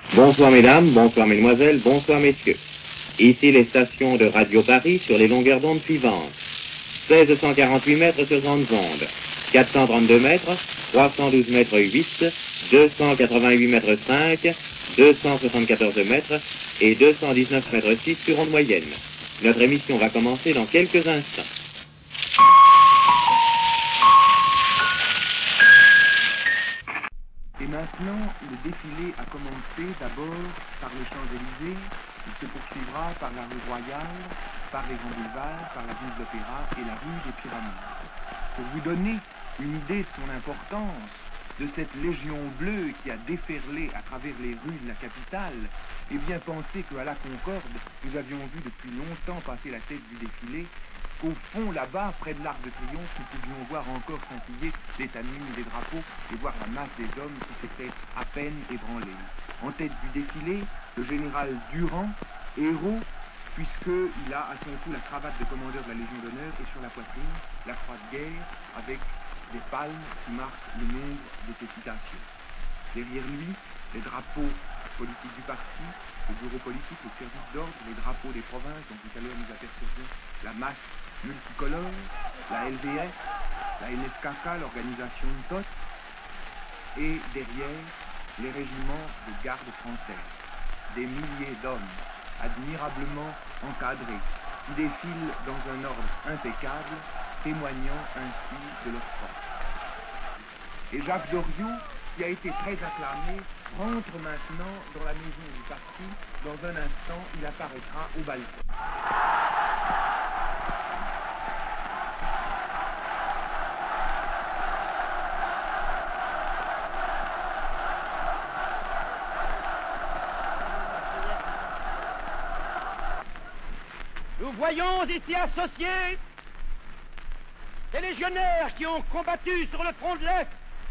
Bonsoir mesdames, bonsoir mesdemoiselles, bonsoir messieurs. Ici les stations de Radio Paris sur les longueurs d'onde suivantes. 1648 mètres sur grandes ondes, 432 mètres, 312 mètres 8, 288 mètres 5, 274 mètres et 219 mètres 6 sur onde moyenne. Notre émission va commencer dans quelques instants. Et maintenant, le défilé a commencé d'abord par les Champs-Élysées, il se poursuivra par la rue Royale, par les grands boulevards, par la rue de l'Opéra et la rue des Pyramides. Pour vous donner une idée de son importance, de cette légion bleue qui a déferlé à travers les rues de la capitale, et bien pensez qu'à la Concorde, nous avions vu depuis longtemps passer la tête du défilé, qu'au fond, là-bas, près de l'Arc de Triomphe, nous pouvions voir encore scintiller des tamines, des drapeaux, et voir la masse des hommes qui s'étaient à peine ébranlés. En tête du défilé, le général Durand, héros, puisqu'il a à son cou la cravate de commandeur de la Légion d'honneur et sur la poitrine, la croix de guerre, avec des palmes qui marquent le nombre de ses citations. Derrière lui, les drapeaux politiques du parti, le bureau politique, le service d'ordre, les drapeaux des provinces, dont tout à l'heure nous apercevions la masse multicolore, la LDS, la NSKK, l'organisation NTOT, et derrière, les régiments de garde française, des milliers d'hommes admirablement encadrés, qui défilent dans un ordre impeccable, témoignant ainsi de leur force. Et Jacques Doriot, qui a été très acclamé, rentre maintenant dans la maison du parti. Dans un instant, il apparaîtra au balcon. Nous voyons ici associés des légionnaires qui ont combattu sur le front de l'Est.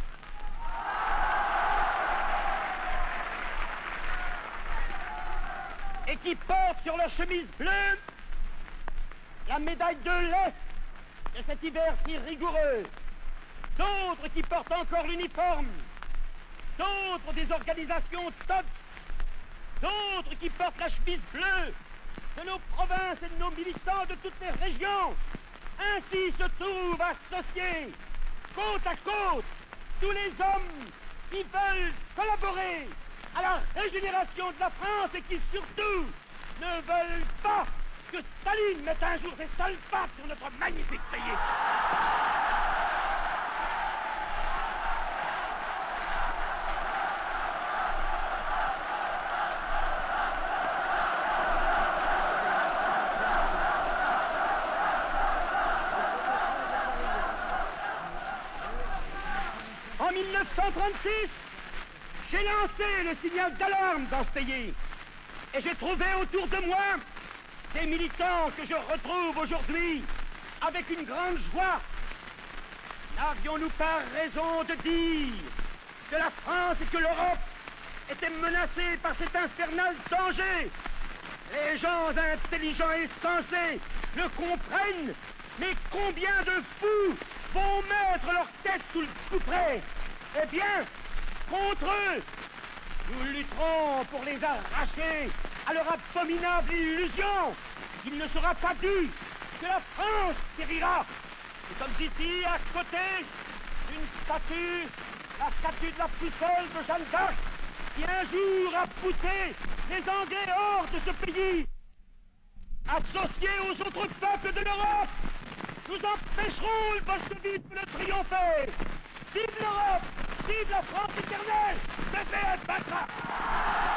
Et qui portent sur leur chemise bleue la médaille de l'Est de cet hiver si rigoureux. D'autres qui portent encore l'uniforme. D'autres des organisations top. D'autres qui portent la chemise bleue de nos provinces et de nos militants de toutes les régions. Ainsi se trouvent associés, côte à côte, tous les hommes qui veulent collaborer à la régénération de la France et qui surtout ne veulent pas que Staline mette un jour ses sales pattes sur notre magnifique pays. En 1936, j'ai lancé le signal d'alarme dans ce pays. Et j'ai trouvé autour de moi des militants que je retrouve aujourd'hui avec une grande joie. N'avions-nous pas raison de dire que la France et que l'Europe étaient menacées par cet infernal danger? Les gens intelligents et sensés le comprennent, mais combien de fous vont mettre leur tête sous le couperet? Eh bien, contre eux, nous lutterons pour les arracher à leur abominable illusion. Il ne sera pas dit que la France périra. Nous sommes ici à côté d'une statue, la statue de la plus folle de Jeanne d'Arc, qui un jour a poussé les Anglais hors de ce pays. Associés aux autres peuples de l'Europe, nous empêcherons le bolchevisme de triompher. Vive l'Europe! Vive la France éternelle! Le PS battra!